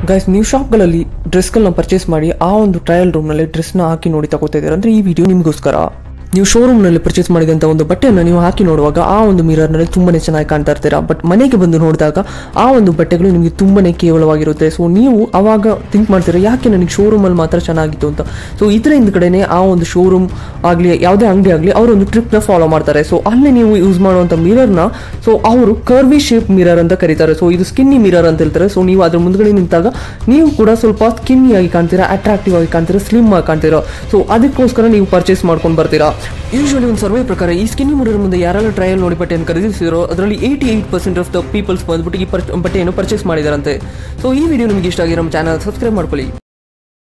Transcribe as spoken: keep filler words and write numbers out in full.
Guys, ನೀವು ಶಾಪ್ಗಳಲ್ಲಿ ಡ್ರೆಸ್ಗಳನ್ನ purchase ಮಾಡಿ ಆ ಒಂದು ಟ್ರಯಲ್ ರೂಮ್ನಲ್ಲಿ ಡ್ರೆಸ್ನ ಹಾಕಿ ನೋಡಿ ತಗೋತಾ ಇದ್ದೀರಾ ಅಂದರೆ ಈ ವಿಡಿಯೋ ನಿಮಗೋಸ್ಕರ. ನೀವು ಶೋರೂಮ್ನಲ್ಲಿ ಪರ್ಚೇಸ್ ಮಾಡಿದಂಥ ಒಂದು ಬಟ್ಟೆಯನ್ನು ನೀವು ಹಾಕಿ ನೋಡುವಾಗ ಆ ಒಂದು ಮಿರರ್ನಲ್ಲಿ ತುಂಬನೇ ಚೆನ್ನಾಗಿ ಕಾಣ್ತಾ ಇರ್ತೀರಾ. ಬಟ್ ಮನೆಗೆ ಬಂದು ನೋಡಿದಾಗ ಆ ಒಂದು ಬಟ್ಟೆಗಳು ನಿಮಗೆ ತುಂಬನೇ ಕೇವಲವಾಗಿರುತ್ತೆ. ಸೊ ನೀವು ಅವಾಗ ಥಿಂಕ್ ಮಾಡ್ತೀರಾ, ಯಾಕೆ ನನಗೆ ಶೋರೂಮಲ್ಲಿ ಮಾತ್ರ ಚೆನ್ನಾಗಿತ್ತು ಅಂತ. ಸೊ ಇದರ ಹಿಂದ್ಗಡೆನೆ ಆ ಒಂದು ಶೋರೂಮ್ ಆಗಲಿ ಯಾವುದೇ ಅಂಗಡಿ ಆಗಲಿ ಅವರೊಂದು ಟ್ರಿಕ್ನ ಫಾಲೋ ಮಾಡ್ತಾರೆ. ಸೊ ಅಲ್ಲಿ ನೀವು ಯೂಸ್ ಮಾಡುವಂಥ ಮಿರರ್ನ ಸೊ ಅವರು ಕರ್ವಿ ಶೇಪ್ ಮಿರರ್ ಅಂತ ಕರೀತಾರೆ. ಸೊ ಇದು ಸ್ಕಿನ್ನಿ ಮಿರರ್ ಅಂತ ಹೇಳ್ತಾರೆ. ಸೊ ನೀವು ಅದ್ರ ಮುಂದ್ಗಡೆ ನಿಂತಾಗ ನೀವು ಕೂಡ ಸ್ವಲ್ಪ ಸ್ಕಿನ್ನಿ ಆಗಿ ಕಾಣ್ತೀರಾ, ಅಟ್ರಾಕ್ಟಿವ್ ಆಗಿ ಕಾಣ್ತೀರಾ, ಸ್ಲಿಮ್ ಆಗಿ ಕಾಣ್ತೀರಾ. ಸೊ ಅದಕ್ಕೋಸ್ಕರ ನೀವು ಪರ್ಚೇಸ್ ಮಾಡ್ಕೊಂಡು ಬರ್ತೀರಾ. ಯೂಶುವಲಿ ಒಂದು ಸರ್ವೆ ಪ್ರಕಾರ ಈ ಸ್ಕಿನ್ನಿ ಮಿರರ್ ಮುಂದೆ ಯಾರೆಲ್ಲ ಟ್ರಯಲ್ ನೋಡಿ ಬಟ್ಟೆಯನ್ನು ಖರೀದಿಸಿರೋ ಅದರಲ್ಲಿ eighty eight percent of the peoples ಬಂದ್ಬಿಟ್ಟು ಈ ಬಟ್ಟೆಯನ್ನು ಪರ್ಚೇಸ್ ಮಾಡಿದಾರಂತೆ. ಸೊ ಈ ವಿಡಿಯೋ ನಿಮಗೆ ಇಷ್ಟ ಆಗಿ ನಮ್ಮ ಚಾನಲ್ ಸಬ್ಸ್ಕ್ರೈಬ್ ಮಾಡ್ಕೊಳ್ಳಿ.